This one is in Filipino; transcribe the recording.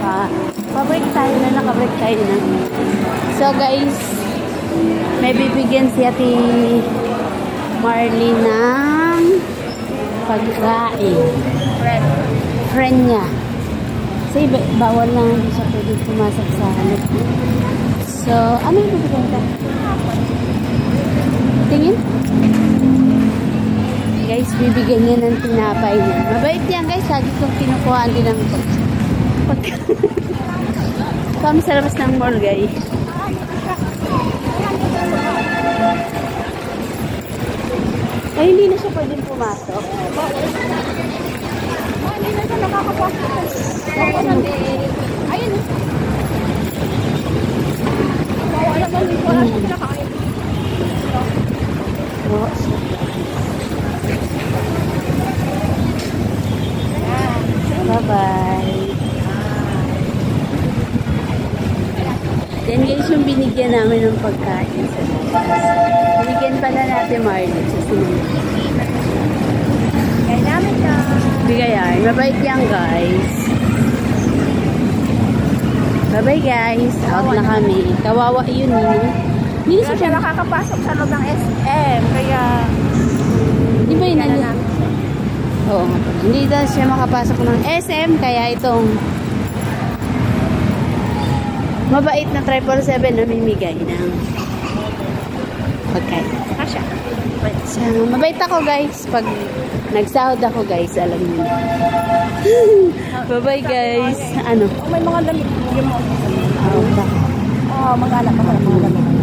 Pa-break tayo na, naka-break tayo na. So guys, may bibigyan si Ate Marley ng pagkain. Friend niya. Kasi bawal na, hindi siya pwede pumasok sa hanap. So, ano yung bibigyan ka? Tingin? Guys, bibigyan niya ng tinapay niya. Mabait yan guys, lagi kong kinukuhaan din ng pagkain. Kami sa labas ng mall guys. Ay, hindi na siya pwedeng pumasok. Hindi na siya nakakapasok. Ayun. Wala ba dito? Wala siya pinakain. Bye-bye. Yan guys yung binigyan namin ng pagkain sa labas. Binigyan pala natin Marley sa sinunod. Kaya namin na. Bigayan. Mabait yan guys. Bye-bye guys. Out na kami. Kawawa yun Hindi na siya nakakapasok sa loob ng SM. Kaya di ba yun na oo. Hindi na siya makapasok ng SM. Kaya itong mabait na 777 namimigay ng pagkain. Kasha. So, mabait ako guys. Pag nagsahod ako guys, alam niyo. Bye-bye guys. Ano? May mga lamig. Yung mga mga mag-alak ka pala mga lamig.